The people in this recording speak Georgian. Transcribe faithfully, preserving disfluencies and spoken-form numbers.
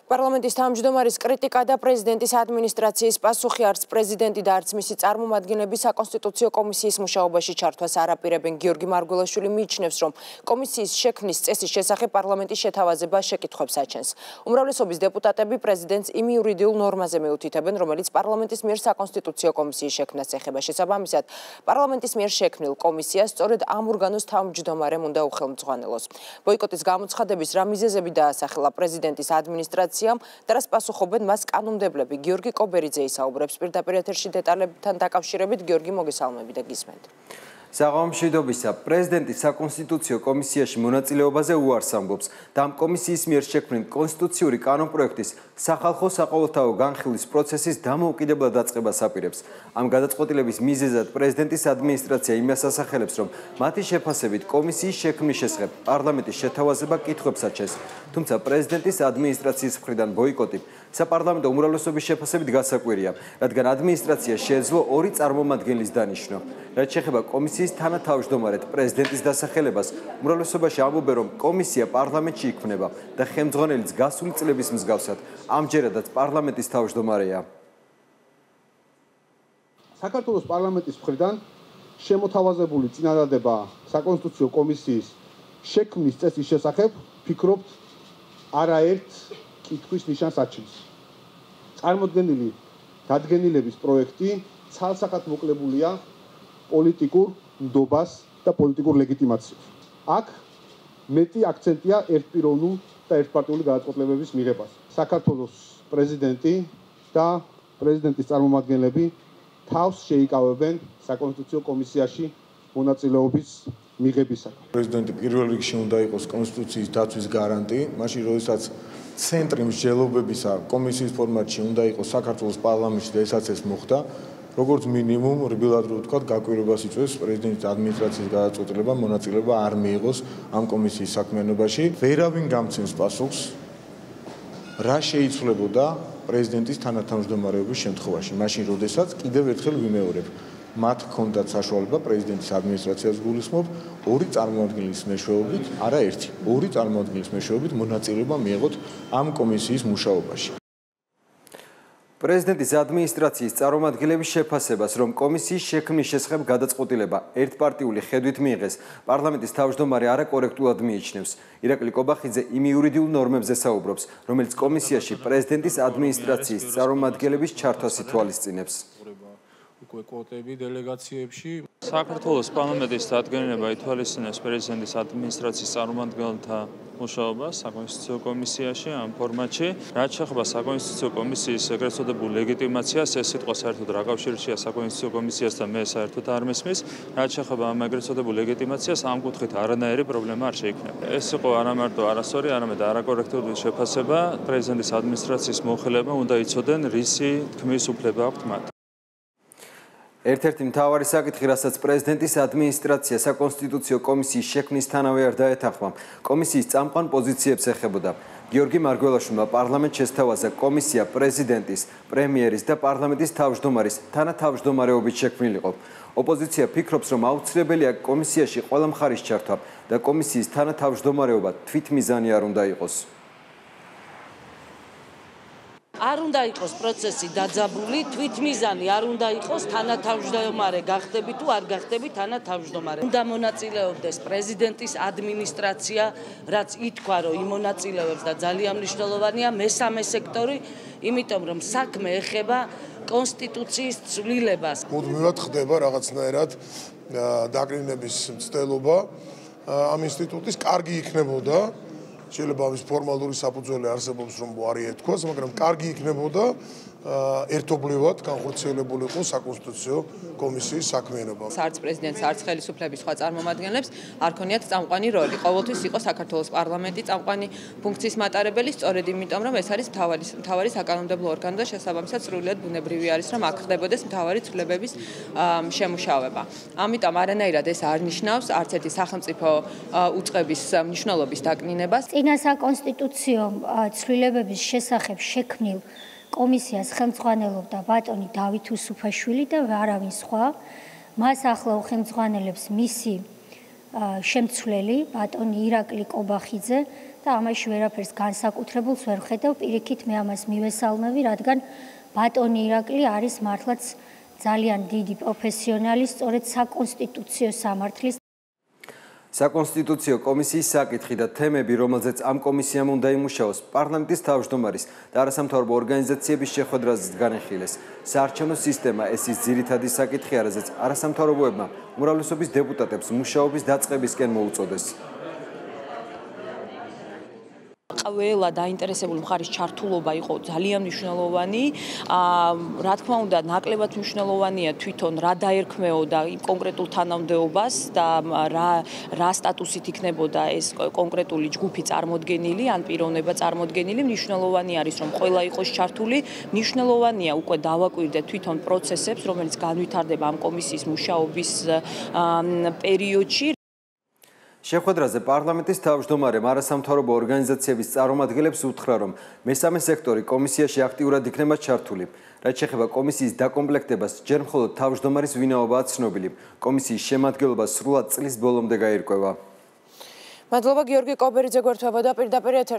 Parlamentis თავმჯდომარის კრიტიკა და პრეზიდენტის ადმინისტრაციის პასუხი არც პრეზიდენტი და არც მისი წარმომადგენლები საკონსტიტუციო კომისიის მუშაობაში ჩართვას არ აპირებენ. გიორგი მარგველაშვილი მიიჩნევს, რომ კომისიის შექმნის წესის შესახებ პარლამენტის შეთავაზება შეკითხვებს აჩენს. უმრავლესობის დეპუტატები პრეზიდენტს იმ იურიდიულ ნორმაზე მიუთითებენ, რომელიც პარლამენტის მიერ საკონსტიტუციო კომისიის შექმნას ეხება. შესაბამისად, პარლამენტის მიერ შექმნილ კომისიას სწორედ ამ ორგანოს თავმჯდომარემ უნდა უხელმძღვანელოს. ბოიკოტის გამოცხადების რა მიზეზები დაასახელა პრეზიდენტის ადმინისტრაციამ და რას პასუხობენ მას კანონმდებლები. გიორგი კობერიძე ისაუბრებს პირდაპირ ეთერში დეტალებთან დაკავშირებით. გიორგი, მოგესალმები და გისმენთ. საღამომშვიდობისა, პრეზიდენტის საკონსტიტუციო კომისიაში მონაწილეობაზე უარს ამბობს და ამ კომისიის მიერ შექმნილ კონსტიტუციური კანონპროექტის სახალხო საყოველთაო განხილვის პროცესის დამოუკიდებლად დაწყებას აპირებს. ამ გადაწყვეტილების მიზეზად პრეზიდენტის ადმინისტრაცია იმას ასახელებს, რომ მათი შეფასებით კომისიის შექმნის შესახებ პარლამენტის შეთავაზება კითხვებს აჩენს, თუმცა პრეზიდენტის ადმინისტრაციის მხრიდან ბოიკოტი საპარლამენტო უმრავლესობის შეფასებით გასაკვირია, რადგან ადმინისტრაცია შეეძლო ორი წარმომადგენლის დანიშვნა. რაც შეეხება კომისიის თანათავმჯდომარედ პრეზიდენტის დასახელებას, უმრავლესობაში ამბობენ, რომ კომისია პარლამენტში იქმნება და ხელმძღვანელიც გასული წლების მსგავსად ამჯერადაც პარლამენტის თავმჯდომარეა. საქართველოს პარლამენტის მხრიდან შემოთავაზებული წინადადება საკონსტიტუციო კომისიის შექმნის წესის შესახებ ფიქრობთ არაერთ კითხვის ნიშანს აჩენს. წარმოდგენილი დადგენილების პროექტი ცალსახად მოკლებულია პოლიტიკურ ნდობას და პოლიტიკურ ლეგიტიმაციას. აქ მეტი აქცენტია ერთპიროვნულ და ერთპარტიული გადაწყვეტილებების მიღებას. საქართველოს პრეზიდენტი და პრეზიდენტის წარმომადგენლები თავს შეიკავებენ საკონსტიტუციო კომისიაში მონაწილეობის მიღებისაგან. პრეზიდენტი პირველ რიგში უნდა იყოს კონსტიტუციის დაცვის გარანტი, მაშინ როდესაც ცენტრი მსჯელობებისა კომისიის ფორმატში უნდა იყოს საქართველოს პარლამენტში და ესაც ეს მოხდა, როგორც მინიმუმ რბილად რო ვთქვათ, გაკვირვებას იწვევს პრეზიდენტის ადმინისტრაციის გადაწყვეტილება მონაწილეობა არ მიიღოს ამ კომისიის საქმიანობაში. ვერავინ გამცემს პასუხს, რა შეიცვლებოდა პრეზიდენტის თანათავმჯდომარეობის შემთხვევაში, მაშინ როდესაც კიდევ ერთხელ ვიმეორებ, მათ ჰქონდათ საშუალება პრეზიდენტის ადმინისტრაციას გულისხმობ ორი წარმომადგენლის მეშვეობით, არა ერთი, ორი წარმომადგენლის მეშვეობით მონაწილეობა მიიღოთ ამ კომისიის მუშაობაში. პრეზიდენტის ადმინისტრაციის წარმომადგენლების შეფასებას, რომ კომისიის შექმნის შესახებ გადაწყვეტილება ერთპარტიული ხედვით მიიღეს, პარლამენტის თავმჯდომარე არაკორექტულად მიიჩნევს. ირაკლი კობახიძე იმ იურიდიულ ნორმებზე საუბრობს, რომელიც კომისიაში პრეზიდენტის ადმინისტრაციის წარმომადგენლების ჩართვას ითვალისწინებს. უკვე კვოტები დელეგაციებში საქართველოს პარლამენტის დადგენილება ითვალისწინებს პრეზიდენტის ადმინისტრაციის წარმომადგენელთა მუშაობას საკონსტიტუციო კომისიაში ამ ფორმატში. რაც შეეხება საკონსტიტუციო კომისიის ეგრეთ წოდებულ ლეგიტიმაციას, ეს სიტყვა საერთოდ რა კავშირშია საკონსტიტუციო კომისიასთან, მე საერთოდ არ მესმის. რაც შეეხება ამ ეგრეთ წოდებულ ლეგიტიმაციას, ამ კუთხით არანაირი პრობლემა არ შეიქმნება. ეს იყო არა მარტო არასწორი, არამედ არაკორექტული შეფასება. პრეზიდენტის ადმინისტრაციის მოხელეებმა უნდა იცოდნენ, რისი თქმის უფლება აქვთ მათ. ერთ-ერთი მთავარი საკითხი, რასაც პრეზიდენტის ადმინისტრაცია საკონსტიტუციო კომისიის შექმნისთანავე არ დაეთანხმა, კომისიის წამყვან პოზიციებს ეხებოდა. გიორგი მარგველაშვილმა პარლამენტს შესთავაზა კომისია პრეზიდენტის, პრემიერის და პარლამენტის თავმჯდომარის თანათავმჯდომარეობით შექმნილიყო. ოპოზიცია ფიქრობს, რომ აუცილებელია კომისიაში ყველა მხარის ჩართვა და კომისიის თანათავმჯდომარეობა თვითმიზანი არ უნდა იყოს. არ უნდა იყოს პროცესი დაძაბული, თვითმიზანი არ უნდა იყოს თანათავმჯდომარე გახდები თუ არ გახდები თანათავმჯდომარე. უნდა მონაწილეობდეს პრეზიდენტის ადმინისტრაცია, რაც ითქვა, რომ იმონაწილეობს და ძალიან მნიშვნელოვანია მესამე სექტორი, იმიტომ რომ საქმე ეხება კონსტიტუციის ცვლილებას. მუდმივად ხდება რაღაცნაირად დაკნინების მცდელობა ამ ინსტიტუტის, კარგი იქნებოდა. შეიძლება ამის ფორმალური საფუძველი არსებობს, რომ არ ეთქვას, მაგრამ კარგი იქნებოდა ერთობლივად განხორციელებული იყოს საკონსტიტუციო კომისიის საქმიანობა. არც პრეზიდენტს, არც ხელისუფლების სხვა წარმომადგენლებს არ ქონიათ წამყვანი როლი. ყოველთვის იყო საქართველოს პარლამენტი წამყვანი ფუნქციის მატარებელი, სწორედ იმიტომ, რომ ეს არის მთავარი მთავარი საკანონმდებლო ორგანო და შესაბამისად სრულიად ბუნებრივი არის, რომ აქ ხდებოდეს მთავარი ცვლილებების შემუშავება. ამიტომ არანაირად ეს არ ნიშნავს არც ერთი სახელმწიფო უწყების მნიშვნელობის დაკნინებას. წინა საკონსტიტუციო ცვლილებების შესახებ შექმნილ კომისიას ხელმძღვანელობდა ბატონი დავით უსუფაშვილი და არავინ სხვა. მას ახლა უხელმძღვანელებს მისი შემცვლელი ბატონი ირაკლი კობახიძე და ამაში ვერაფერს განსაკუთრებულს ვერ ხედავ, პირიქით მე ამას მივესალმები, რადგან ბატონი ირაკლი არის მართლაც ძალიან დიდი პროფესიონალი, სწორედ საკონსტიტუციო სამართლის საკონსტიტუციო კომისიის საკითხი და თემები, რომელზეც ამ კომისიამ უნდა იმუშაოს, პარლამენტის თავმჯდომარის და არასამთავრობო ორგანიზაციების შეხვედრაზეც განეხილეს. საარჩევნო სისტემა ეს ის ძირითადი საკითხი, რაზეც არასამთავრობოებმა უმრავლესობის დეპუტატებს მუშაობის დაწყებისკენ მოუწოდეს. ყველა დაინტერესებული მხარის ჩართულობა იყო ძალიან მნიშვნელოვანი. რა თქმა უნდა, ნაკლებად მნიშვნელოვანია თვითონ რა დაერქმეოდა იმ კონკრეტულ თანამდებობას და რა რა სტატუსით იქნებოდა ეს კონკრეტული ჯგუფი წარმოდგენილი, ან პიროვნება წარმოდგენილი. მნიშვნელოვანი არის, რომ ყველა იყოს ჩართული. მნიშვნელოვანია უკვე დავაკვირდეთ თვითონ პროცესებს, რომელიც განვითარდება ამ კომისიის მუშაობის პერიოდში. შეხვედრაზე პარლამენტის თავმჯდომარემ არასამთავრობო ორგანიზაციების წარმომადგენლებს უთხრა, რომ მესამე სექტორი კომისიაში აქტიურად იქნება ჩართული. რაც შეეხება კომისიის დაკომპლექტებას, ჯერ მხოლოდ თავმჯდომარის ვინაობაა ცნობილი. კომისიის შემადგენლობა სრულად წლის ბოლომდე გაირკვევა. მადლობა გიორგი კობერიძე გვერდთვებოდა პირდაპირ ეთერში.